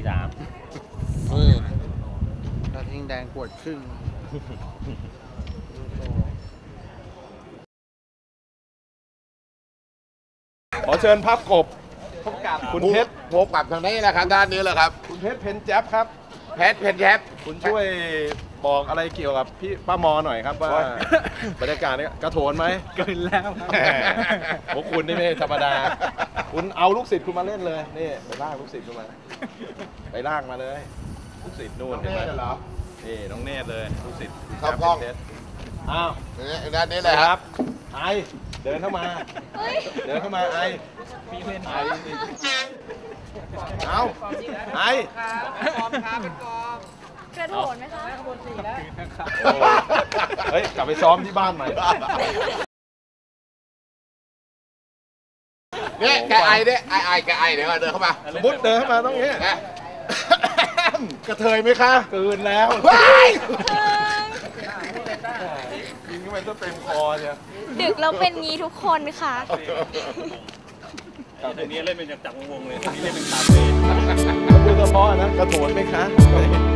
กระทิงแดงขวดครึ่งขอเชิญพับกบพบกับคุณเพชรพบกับทางนี้แหละครับด้านนี้แหละครับคุณเพชรเพนแจ๊บครับเพชรแยบคุณช่วยบอกอะไรเกี่ยวกับพี่ป้ามอหน่อยครับว่าบรรยากาศเนี่ยกระโถนไหมเกินแล้วครับพวกคุณนี่ไม่ธรรมดา คุณเอาลูกศิษย์คุณมาเล่นเลยนี่ไปลากลูกศิษย์คุณมาไปลากมาเลยลูกศิษย์นู่นเห็นไหมนี่น้องเนตรเลยลูกศิษย์เข้ากล้องอ้าวด้านนี้เลยครับไอเดินเข้ามาเดินเข้ามาไอพี่เล่นไอเอาไอกระโดดไหมคะเฮ้ยกลับไปซ้อมที่บ้านใหม่เนี่ยแกไอเนี่ยไอแกไอเดี๋ยวเดินเข้ามาสมมติเดินเข้ามาต้องนี้กระเทยไหมคะเกินแล้วว้ายยิงเข้าไปก็เต็มคอใช่ดึกเราเป็นงี้ทุกคนค่ะแต่นี้เล่นเป็นจับวงเลยนี่เล่นเป็นตามเวทโดยเฉพาะนะกระโถนไหมคะ